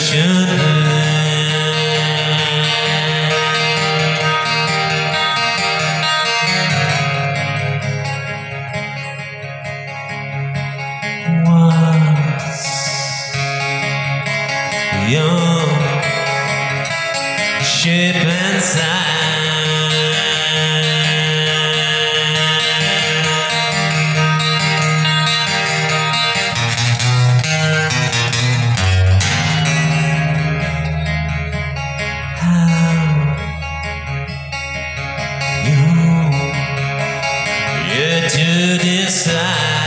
should What's your shape and size? To decide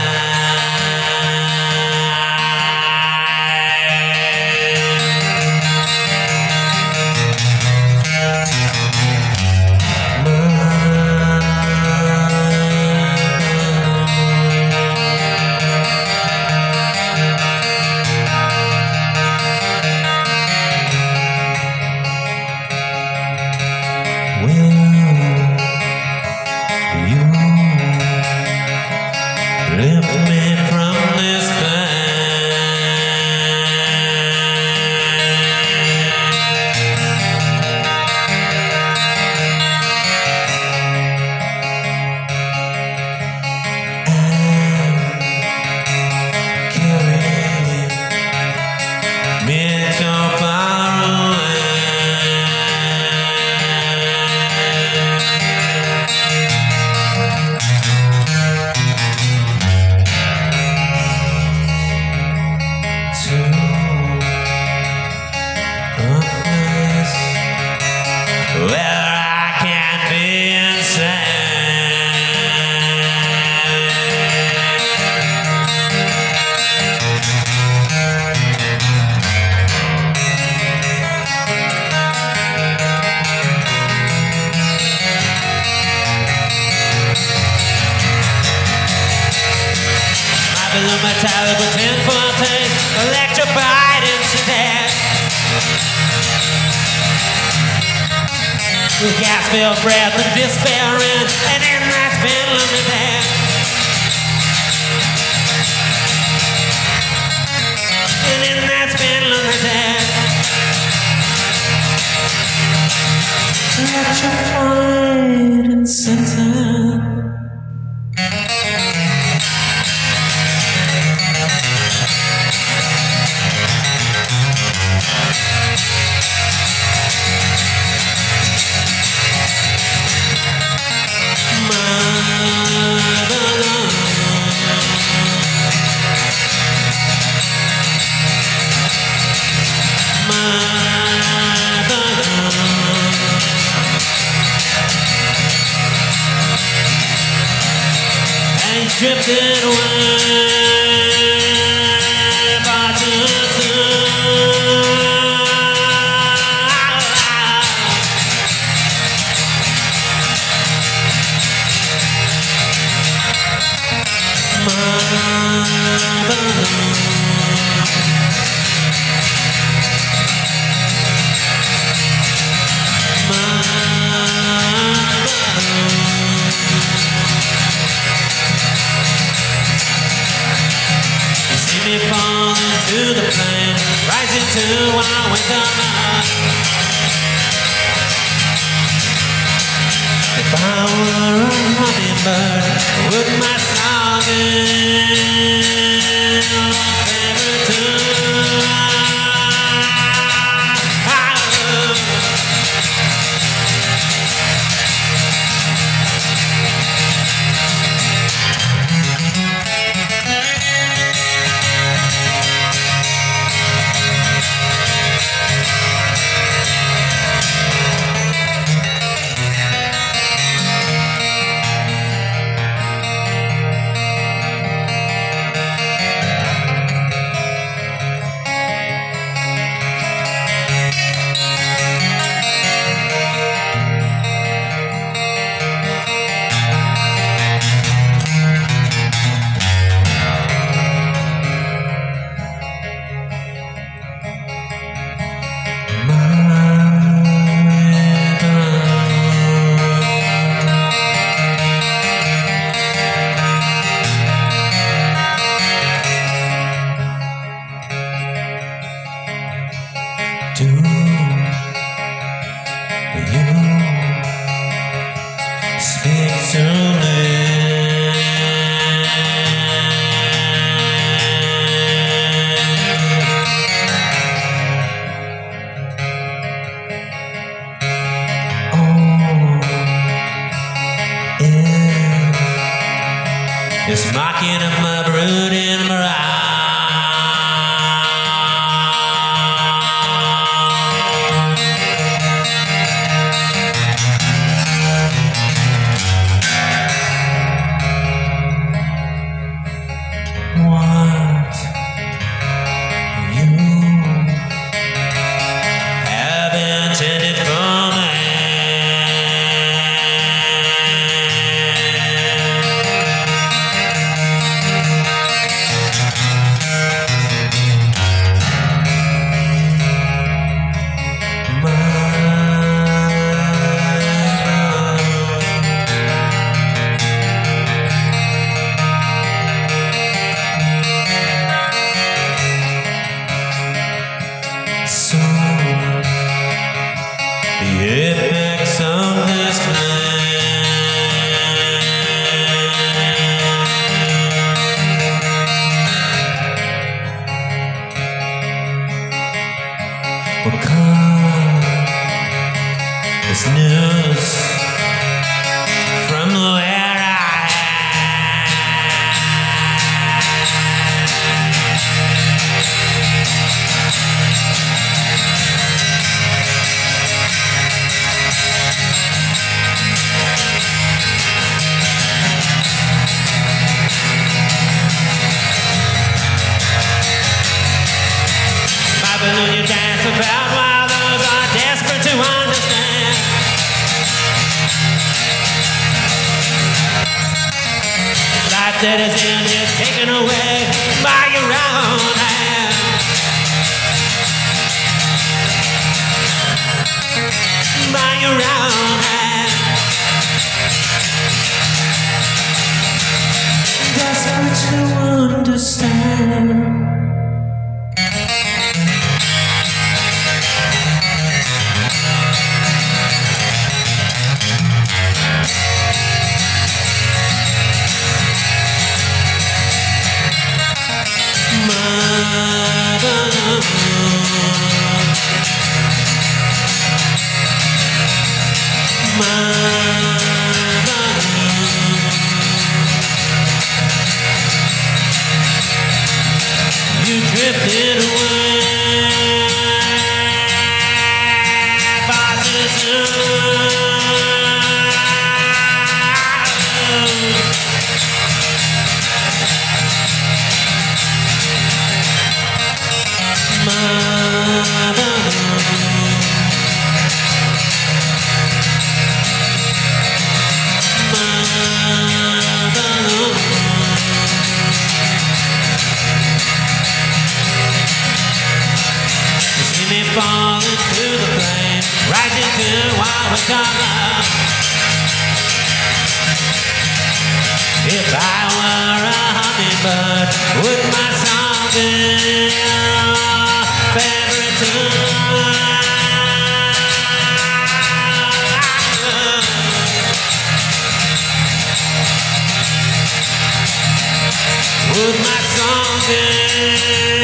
lift me from this pain. And carry me so far away. Where I can be insane. My balloon metallic with 10-14, electrified incident. With gas-filled breath and despairing, and in that spin lamented. And in that spin lamented. Electrified and centered. Drifted away, but me fall into the flame, rising to our winter night. If I were a hummingbird, would my song be your favorite tune? It's mocking of my brooding morale. What you have intended for me, so the apex of this plan will come this news from where I balloon you dance about while those are desperate to understand. Life that is in is taken away by your own hand. By your own hand. Desperate to understand. You drifted away, far too soon. Fall into the flame, right into what was coming. If I were a hummingbird, would my song be your favorite tune? Would my song be